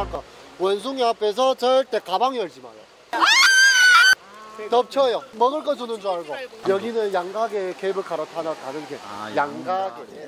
할까? 원숭이 앞에서 절대 가방 열지 마요. 덮쳐요. 먹을 거 주는 줄 알고. 여기는 양가게 케이블카로 타나 가는 게. 양가게.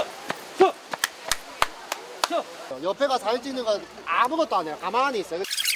옆에가 사진 찍는 건 아무것도 안 해요. 가만히 있어요.